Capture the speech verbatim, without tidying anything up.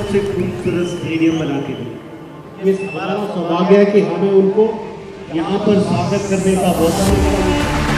सबसे खूबसूरत स्टेडियम बना के दी। ये हमारा सौभाग्य है कि हमें उनको यहाँ पर स्वागत करने का मौका मिला।